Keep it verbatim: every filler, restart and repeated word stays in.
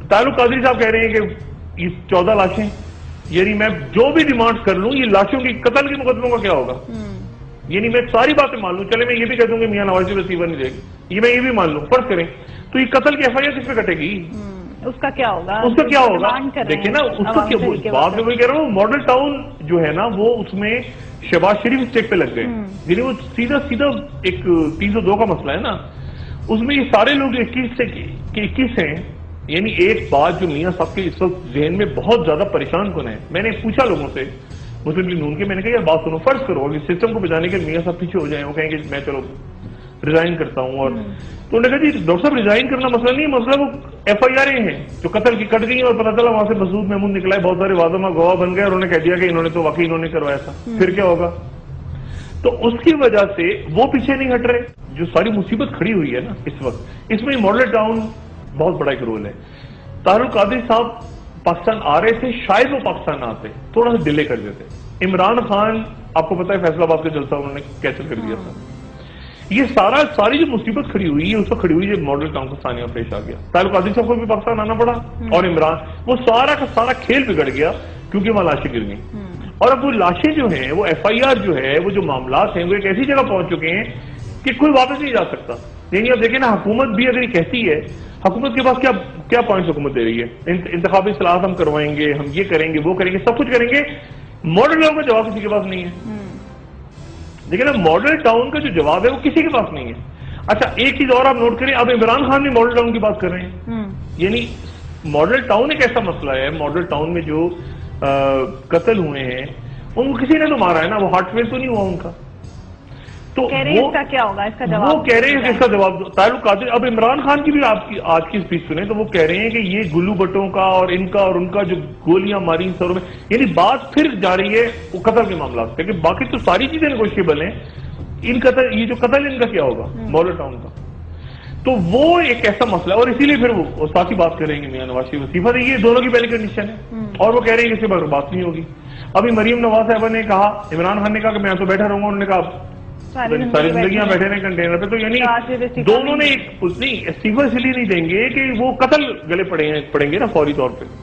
तारुक कादरी साहब कह रहे हैं कि ये चौदह लाशें, यानी मैं जो भी डिमांड कर लूं, ये लाशों की कत्ल के मुकदमों का क्या होगा? यानी मैं सारी बातें मान लूं, चले मैं ये भी कह दूं कि मियां नवाज शरीफ रिसीवर नहीं देगी, ये मैं ये भी मान लूं, फर्ज करें, तो ये कत्ल की एफ आई आर किस पे कटेगी? उसका क्या होगा? उसका क्या होगा? देखिए ना, उसका क्या बात मैं वही कह रहा हूँ, मॉडल टाउन जो है ना, वो उसमें शहबाज शरीफ स्टेक पे लग गए, यानी वो सीधा सीधा एक तीन सौ दो का मसला है ना, उसमें ये सारे लोग इक्कीस से इक्कीस हैं। यानी एक बात जो मियां साहब के इस वक्त जहन में बहुत ज्यादा परेशान कौन है, मैंने पूछा लोगों से मुस्लिम लीग नून के, मैंने कहा यार बात सुनो, फर्ज करो कि सिस्टम को बचाने के मियां साहब पीछे हो जाए, वो कहेंगे मैं चलो रिजाइन करता हूं, और तो उन्होंने कहा जी डॉक्टर साहब रिजाइन करना मसला नहीं, मसला वो एफ आई आर हैं जो कत्ल की कट गई और पता चला वहां से मसूद महमूद निकला है, बहुत सारे वादों गवाह बन गए और उन्होंने कह दिया कि इन्होंने तो वाकई इन्होंने करवाया था, फिर क्या होगा? तो उसकी वजह से वो पीछे नहीं हट रहे। जो सारी मुसीबत खड़ी हुई है ना इस वक्त, इसमें मॉडल टाउन बहुत बड़ा एक रोल है। तारुक कादरी साहब पाकिस्तान आ रहे थे, शायद वो पाकिस्तान आते, थोड़ा सा डिले कर देते। इमरान खान आपको पता है फैसलाबाद का जलसा उन्होंने कैंसिल कर दिया था। ये सारा सारी जो मुसीबत खड़ी हुई है उस वक्त खड़ी हुई जब मॉडल टाउन का सानिया पेश आ गया, तारुक कादरी साहब को भी पाकिस्तान आना पड़ा और इमरान, वो सारा का सारा खेल बिगड़ गया क्योंकि वहां लाशें गिर गई। और अब वो लाशें जो हैं, वो एफ आई आर जो है, वो जो मामलात हैं, वो एक ऐसी जगह पहुंच चुके हैं कि कोई वापस नहीं जा सकता। यानी अब देखें ना, हुकूमत भी अगर ये कहती है, हुकूमत के पास क्या क्या पॉइंट हुकूमत दे रही है, इंतखाबी सलाहत हम करवाएंगे, हम ये करेंगे, वो करेंगे, सब कुछ करेंगे, मॉडल टाउन का जवाब किसी के पास नहीं है। देखिए ना, मॉडल टाउन का जो जवाब है वो किसी के पास नहीं है। अच्छा, एक चीज और आप नोट करें, अब इमरान खान भी मॉडल टाउन की बात कर रहे हैं। यानी मॉडल टाउन एक ऐसा मसला है, मॉडल टाउन में जो आ, कत्ल हुए हैं उनको किसी ने तो मारा है ना, वो हार्टफेल तो नहीं हुआ उनका, तो कह रहे हैं इसका क्या होगा, इसका जवाब वो कह रहे हैं कि इसका जवाब दो। तारुक कादरी, अब इमरान खान की भी आपकी आज की स्पीच सुने तो वो कह रहे हैं कि ये गुल्लू भट्टों का और इनका और उनका जो गोलियां मारी सरों में, यानी बात फिर जा रही है वो कत्ल के मामला, क्योंकि बाकी तो सारी चीजें नेगोशिएबल हैं, इन कत्ल, ये जो कत्ल इनका क्या होगा मॉडल टाउन का, तो वो एक ऐसा मसला है। और इसीलिए फिर वो साथ ही बात करेंगे मियां नवाज शरीफ वसीफा, ये दोनों की पहली कंडीशन है, और वो कह रहे हैं कि इससे बात नहीं होगी। अभी मरीम नवाज साहबा ने कहा, इमरान खान ने कहा कि मैं तो बैठा रहूंगा, उन्होंने कहा सारी जिंदगियां बैठे रहे कंटेनर पे, तो यानी दोनों ने एक नहीं इस्तीफा इसलिए नहीं देंगे कि वो कत्ल गले पड़े पड़ेंगे ना फौरी तौर पे।